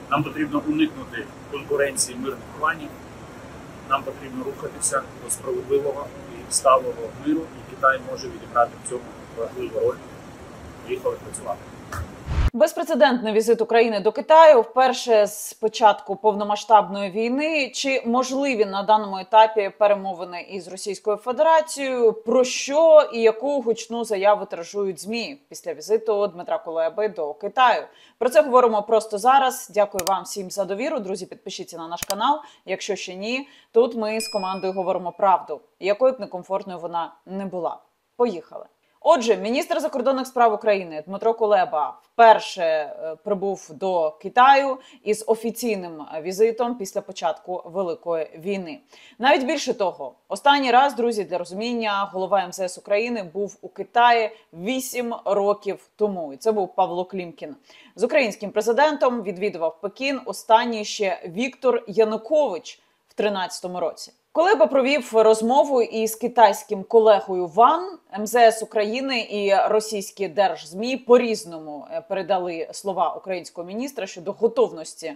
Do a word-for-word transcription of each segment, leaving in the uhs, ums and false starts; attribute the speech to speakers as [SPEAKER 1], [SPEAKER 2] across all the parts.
[SPEAKER 1] Нам потрібно уникнути конкуренції мирних кланів, нам потрібно рухатися до справедливого і сталого миру, і Китай може відіграти в цьому важливу роль. Поїхали працювати.
[SPEAKER 2] Безпрецедентний візит України до Китаю вперше з початку повномасштабної війни. Чи можливі на даному етапі перемовини із Російською Федерацією? Про що і яку гучну заяву тиражують ЗМІ після візиту Дмитра Кулеби до Китаю? Про це говоримо просто зараз. Дякую вам всім за довіру. Друзі, підпишіться на наш канал. Якщо ще ні, тут ми з командою говоримо правду, якою б некомфортною вона не була. Поїхали. Отже, міністр закордонних справ України Дмитро Кулеба вперше прибув до Китаю із офіційним візитом після початку Великої війни. Навіть більше того, останній раз, друзі, для розуміння, голова ем зе ес України був у Китаї вісім років тому. І це був Павло Клімкін. З українським президентом відвідував Пекін останній ще Віктор Янукович в тринадцятому році. Кулеба провів розмову із китайським колегою Ван. ем зе ес України і російські держзмі по-різному передали слова українського міністра щодо готовності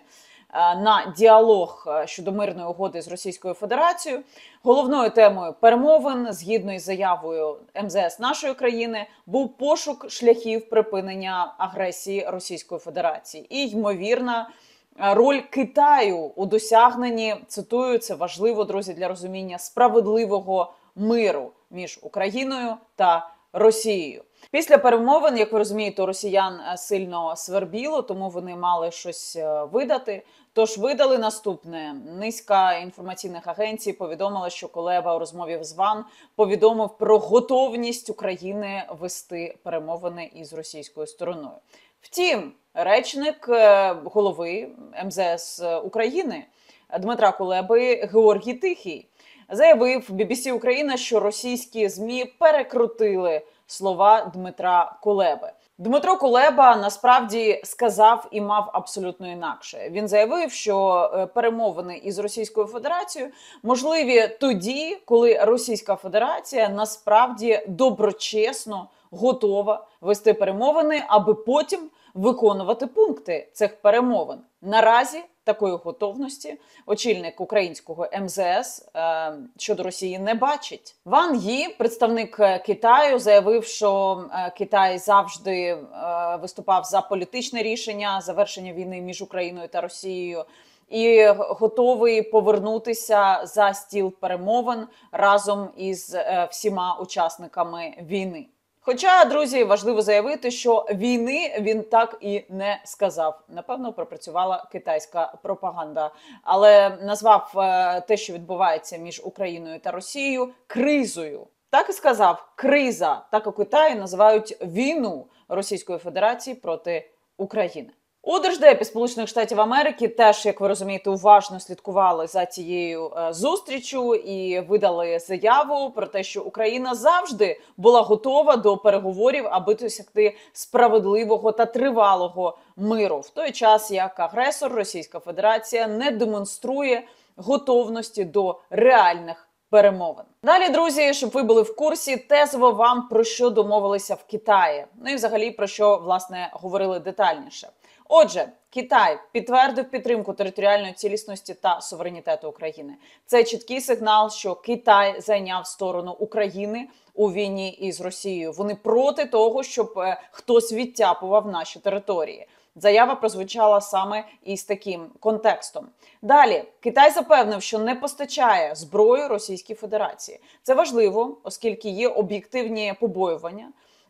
[SPEAKER 2] на діалог щодо мирної угоди з Російською Федерацією. Головною темою перемовин, згідно із заявою ем зе ес нашої країни, був пошук шляхів припинення агресії Російської Федерації і, ймовірна, роль Китаю у досягненні, цитую, це важливо, друзі, для розуміння, справедливого миру між Україною та Росією. Після перемовин, як ви розумієте, у росіян сильно свербіло, тому вони мали щось видати. Тож видали наступне. Низка інформаційних агенцій повідомила, що Кулеба у розмові з Ван повідомив про готовність України вести перемовини із російською стороною. Втім, речник голови ем зе ес України Дмитра Кулеби Георгій Тихий заявив бі бі сі Україна, що російські ЗМІ перекрутили слова Дмитра Кулеби. Дмитро Кулеба насправді сказав і мав абсолютно інакше. Він заявив, що перемовини із Російською Федерацією можливі тоді, коли Російська Федерація насправді доброчесно готова вести перемовини, аби потім виконувати пункти цих перемовин. Наразі такої готовності очільник українського ем зе ес е, щодо Росії не бачить. Ван Ї, представник Китаю, заявив, що е, Китай завжди е, виступав за політичне рішення завершення війни між Україною та Росією і готовий повернутися за стіл перемовин разом із е, всіма учасниками війни. Хоча, друзі, важливо заявити, що війни він так і не сказав. Напевно, пропрацювала китайська пропаганда. Але назвав те, що відбувається між Україною та Росією, кризою. Так і сказав, криза. Так у Китаї називають війну Російської Федерації проти України. У Держдепі Сполучених Штатів Америки теж, як ви розумієте, уважно слідкували за цією е, зустрічю і видали заяву про те, що Україна завжди була готова до переговорів, аби досягти справедливого та тривалого миру. В той час, як агресор Російська Федерація не демонструє готовності до реальних перемовин. Далі, друзі, щоб ви були в курсі, тезово вам про що домовилися в Китаї. Ну і взагалі про що, власне, говорили детальніше. Отже, Китай підтвердив підтримку територіальної цілісності та суверенітету України. Це чіткий сигнал, що Китай зайняв сторону України у війні із Росією. Вони проти того, щоб е, хтось відтяпував наші території. Заява прозвучала саме із таким контекстом. Далі, Китай запевнив, що не постачає зброю Російській Федерації. Це важливо, оскільки є об'єктивні побоювання,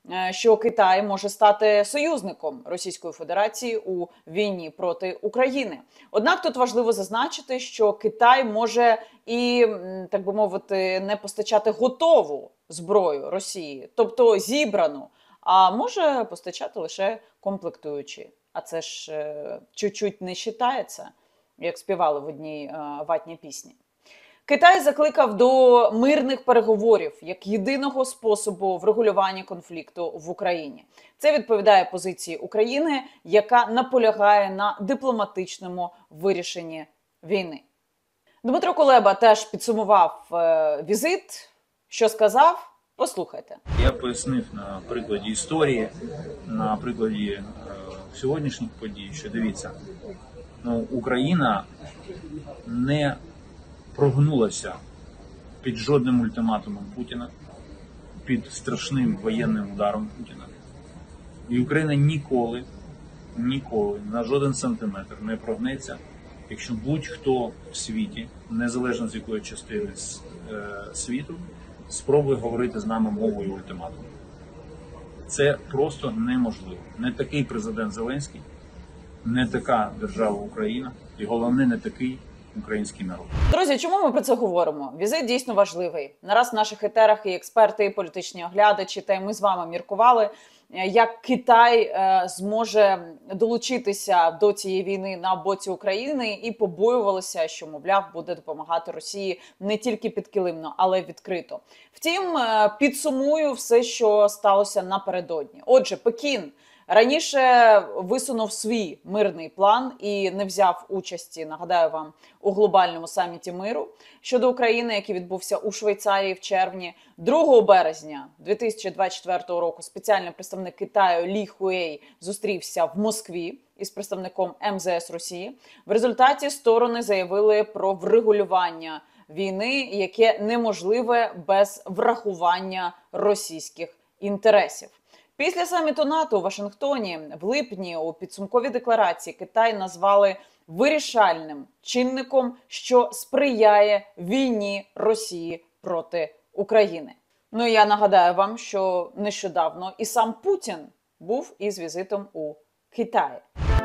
[SPEAKER 2] що Китай може стати союзником Російської Федерації у війні проти України. Однак тут важливо зазначити, що Китай може і, так би мовити, не постачати готову зброю Росії, тобто зібрану, а може постачати лише комплектуючі. А це ж е, чуть-чуть не вважається, як співали в одній е, ватній пісні. Китай закликав до мирних переговорів як єдиного способу врегулювання конфлікту в Україні. Це відповідає позиції України, яка наполягає на дипломатичному вирішенні війни. Дмитро Кулеба теж підсумував е, візит. Що сказав? Послухайте.
[SPEAKER 1] Я пояснив на прикладі історії, на прикладі е, сьогоднішніх подій, що дивіться, Ну, Україна не прогнулася під жодним ультиматумом Путіна, під страшним воєнним ударом Путіна. І Україна ніколи, ніколи, на жоден сантиметр не прогнеться, якщо будь-хто в світі, незалежно з якої частини е, світу, спробує говорити з нами мовою ультиматуму. Це просто неможливо. Не такий президент Зеленський, не така держава Україна і, головне, не такий український народ.
[SPEAKER 2] Друзі, чому ми про це говоримо? Візит дійсно важливий. Нараз в наших етерах і експерти, і політичні оглядачі, та й ми з вами міркували, як Китай е, зможе долучитися до цієї війни на боці України, і побоювалися, що, мовляв, буде допомагати Росії не тільки підкилимно, але й відкрито. Втім, е, підсумую все, що сталося напередодні. Отже, Пекін раніше висунув свій мирний план і не взяв участі, нагадаю вам, у глобальному саміті миру щодо України, який відбувся у Швейцарії в червні. другого березня дві тисячі двадцять четвертого року спеціальний представник Китаю Лі Хуей зустрівся в Москві із представником ем зе ес Росії. В результаті сторони заявили про врегулювання війни, яке неможливе без врахування російських інтересів. Після саміту НАТО у Вашингтоні в липні у підсумковій декларації Китай назвали вирішальним чинником, що сприяє війні Росії проти України. Ну і я нагадаю вам, що нещодавно і сам Путін був із візитом у Китаї.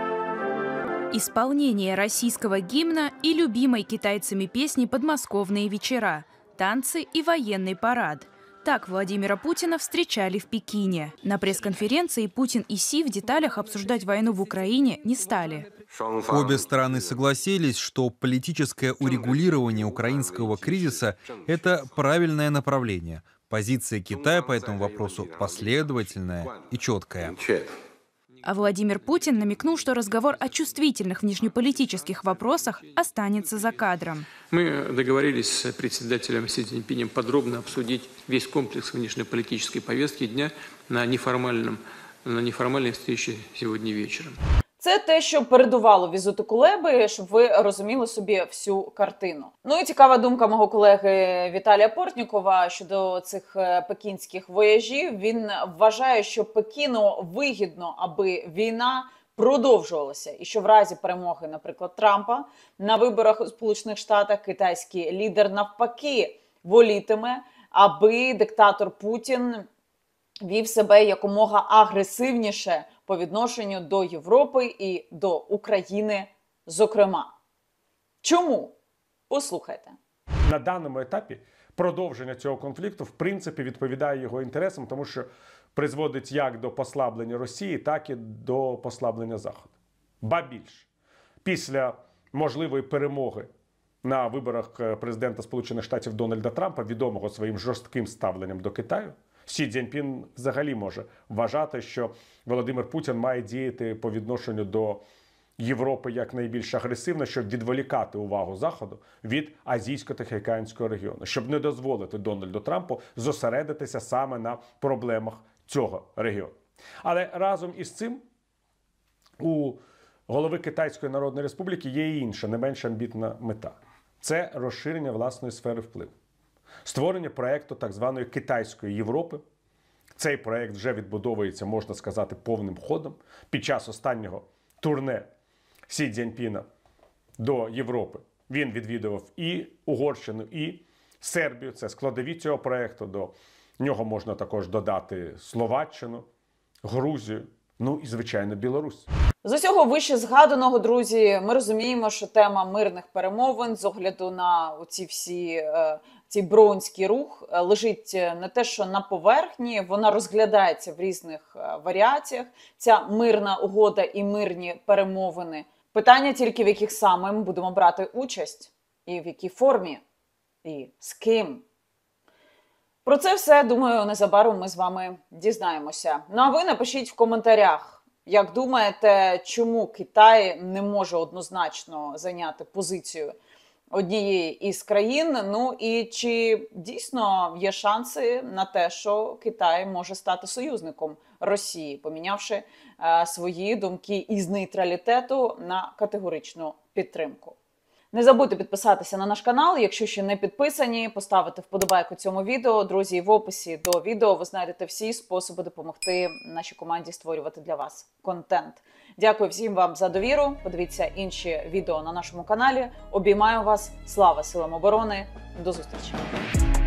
[SPEAKER 3] Исполнение российского гимна и любимой китайцами песни «Подмосковные вечера», танцы и военный парад. Так Владимира Путина встречали в Пекине. На пресс-конференции Путин и Си в деталях обсуждать войну в Украине не стали.
[SPEAKER 4] Обе стороны согласились, что политическое урегулирование украинского кризиса – это правильное направление. Позиция Китая по этому вопросу последовательная и четкая.
[SPEAKER 3] А Владимир Путин намекнул, что разговор о чувствительных внешнеполитических вопросах останется за кадром.
[SPEAKER 5] Мы договорились с председателем Си Цзиньпинем подробно обсудить весь комплекс внешнеполитической повестки дня на неформальном, на неформальной встрече сегодня вечером.
[SPEAKER 2] Це те, що передувало візиту Кулеби, щоб ви розуміли собі всю картину. Ну і цікава думка мого колеги Віталія Портнікова щодо цих пекінських вояжів. Він вважає, що Пекіну вигідно, аби війна продовжувалася. І що в разі перемоги, наприклад, Трампа на виборах у Сполучених Штатах китайський лідер навпаки волітиме, аби диктатор Путін вів себе якомога агресивніше по відношенню до Європи і до України, зокрема. Чому? Послухайте.
[SPEAKER 6] На даному етапі продовження цього конфлікту, в принципі, відповідає його інтересам, тому що призводить як до послаблення Росії, так і до послаблення Заходу. Ба більше, після можливої перемоги на виборах президента Сполучених Штатів Дональда Трампа, відомого своїм жорстким ставленням до Китаю, Сі Цзіньпін взагалі може вважати, що Володимир Путін має діяти по відношенню до Європи як найбільш агресивно, щоб відволікати увагу Заходу від Азійсько-Тихоокеанського регіону, щоб не дозволити Дональду Трампу зосередитися саме на проблемах цього регіону. Але разом із цим у голови Китайської Народної Республіки є і інша, не менш амбітна мета. Це розширення власної сфери впливу. Створення проєкту так званої Китайської Європи. Цей проєкт вже відбудовується, можна сказати, повним ходом. Під час останнього турне Сі Цзіньпіна до Європи він відвідував і Угорщину, і Сербію. Це складові цього проєкту. До нього можна також додати Словаччину, Грузію, ну і, звичайно, Білорусь.
[SPEAKER 2] З усього вище згаданого, друзі, ми розуміємо, що тема мирних перемовин з огляду на оці всі, цей броунський рух лежить не те, що на поверхні, вона розглядається в різних варіаціях, ця мирна угода і мирні перемовини. Питання тільки, в яких саме ми будемо брати участь, і в якій формі, і з ким. Про це все, думаю, незабаром ми з вами дізнаємося. Ну а ви напишіть в коментарях, як думаєте, чому Китай не може однозначно зайняти позицію однієї із країн? Ну і чи дійсно є шанси на те, що Китай може стати союзником Росії, помінявши е, свої думки із нейтралітету на категоричну підтримку. Не забудьте підписатися на наш канал, якщо ще не підписані, поставити вподобайку цьому відео. Друзі, в описі до відео ви знайдете всі способи допомогти нашій команді створювати для вас контент. Дякую всім вам за довіру. Подивіться інші відео на нашому каналі. Обіймаю вас. Слава силам оборони. До зустрічі.